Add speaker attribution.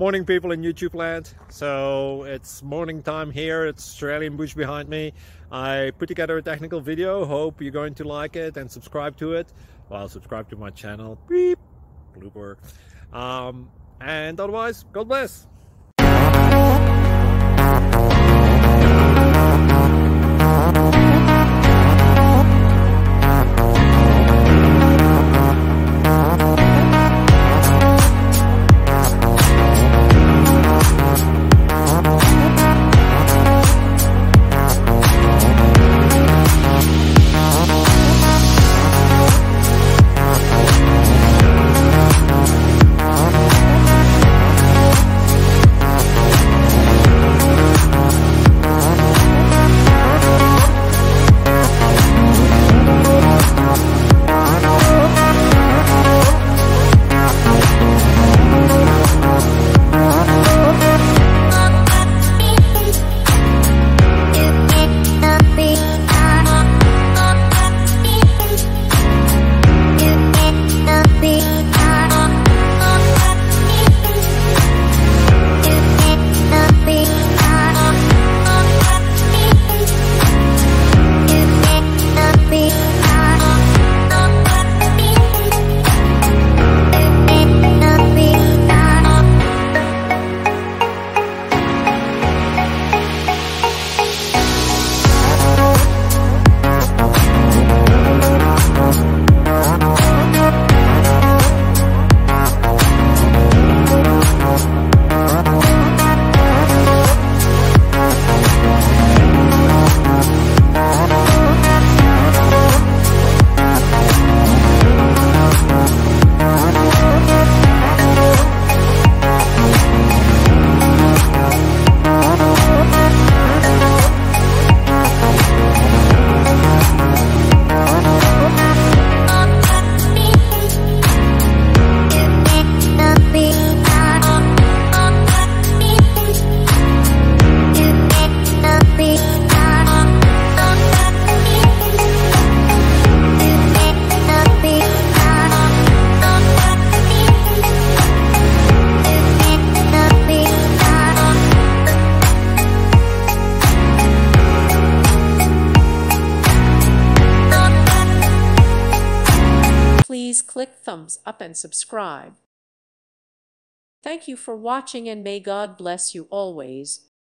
Speaker 1: Morning people in YouTube land. So it's morning time here. It's Australian bush behind me. I put together a technical video. Hope you're going to like it and subscribe to it. Well, subscribe to my channel. Beep. Blooper. And otherwise, God bless.
Speaker 2: Please click thumbs up and subscribe. Thank you for watching and may God bless you always.